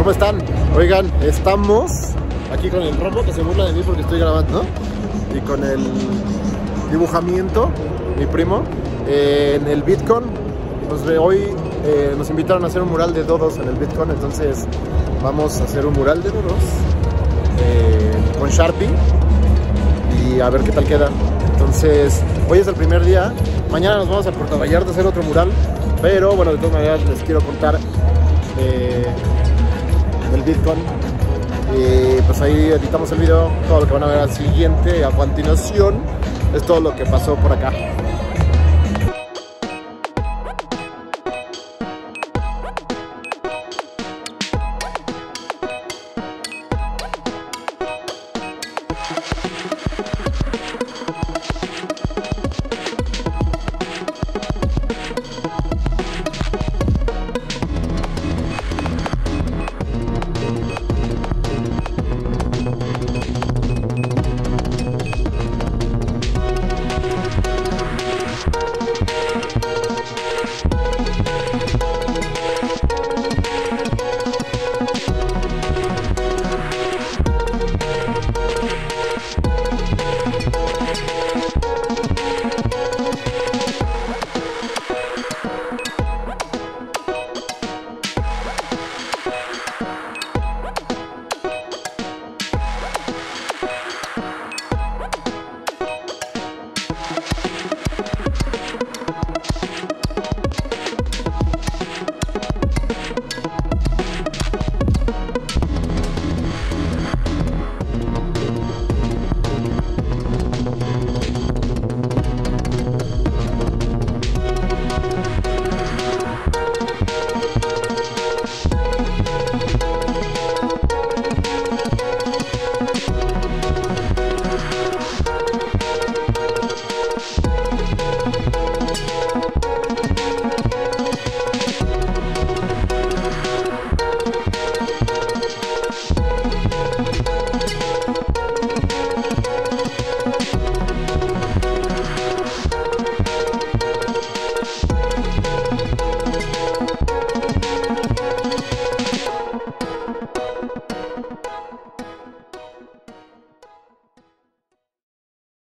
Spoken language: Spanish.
¿Cómo están? Oigan, estamos aquí con el Robo, que se burla de mí porque estoy grabando, y con el dibujamiento, mi primo, en el Bitcoin. Pues hoy nos invitaron a hacer un mural de dodos en el Bitcoin, entonces vamos a hacer un mural de dodos con Sharpie y a ver qué tal queda. Entonces, hoy es el primer día, mañana nos vamos a Puerto Vallarta a hacer otro mural, pero bueno, de todas maneras les quiero contar del Bitcoin. Y pues ahí editamos el video, todo lo que van a ver al siguiente, a continuación, es todo lo que pasó por acá.